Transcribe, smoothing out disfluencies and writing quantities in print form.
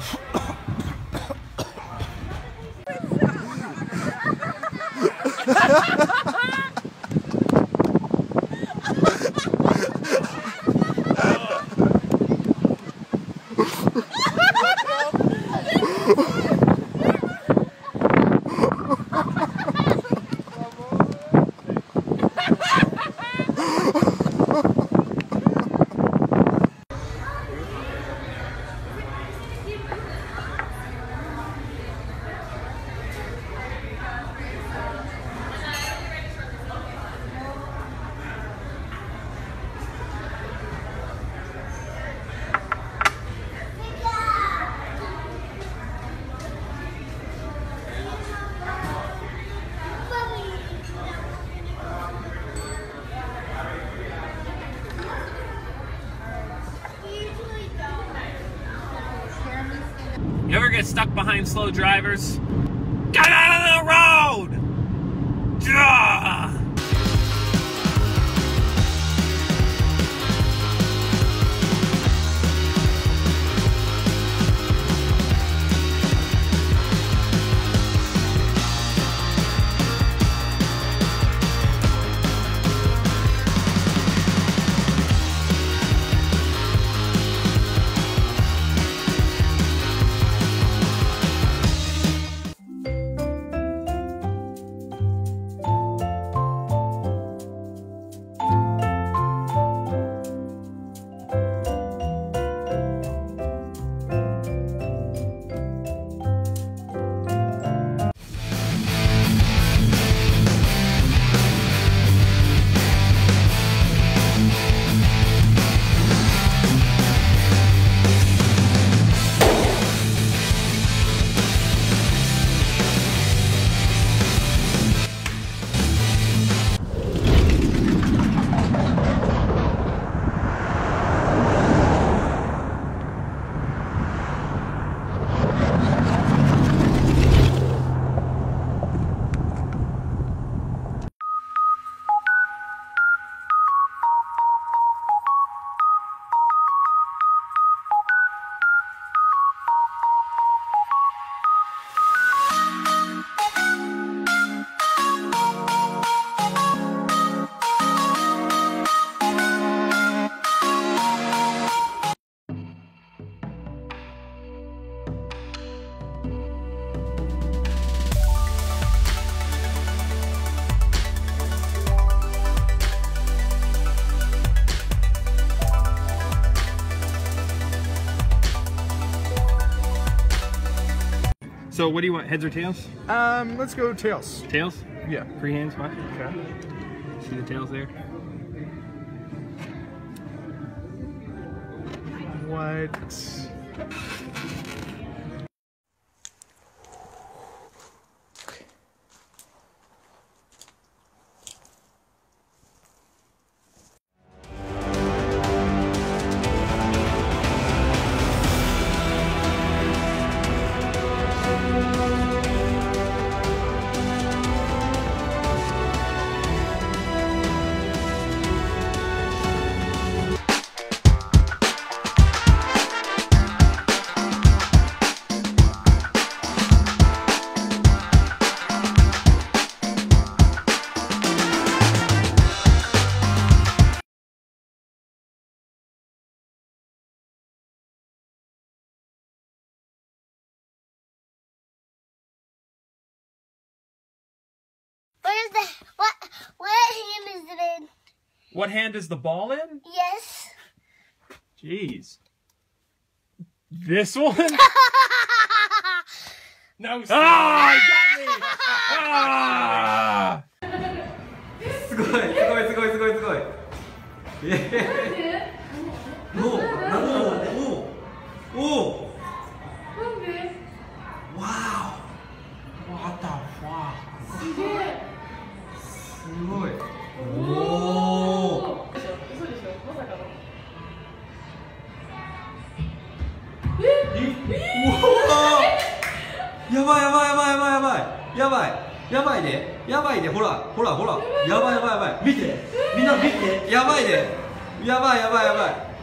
You ever get stuck behind slow drivers? Get out of the road! Duh! So what do you want, heads or tails? Let's go tails. Tails? Yeah. Free hands, what? Okay. See the tails there? What? What hand is it in? What hand is the ball in? Yes. Jeez. This one? No. Ah! You got me! Ah! すごいすごいすごいすごいすごい。おおおお。なんで？わお。What the fuck？ すげえ。すごい。おお。嘘でしょ？まさかの。やばいやばいやばいやばいやばいやばいやばいでやばいでほらほらほらやばいやばいやばい見てみんな見てやばいでやばいやばいやばい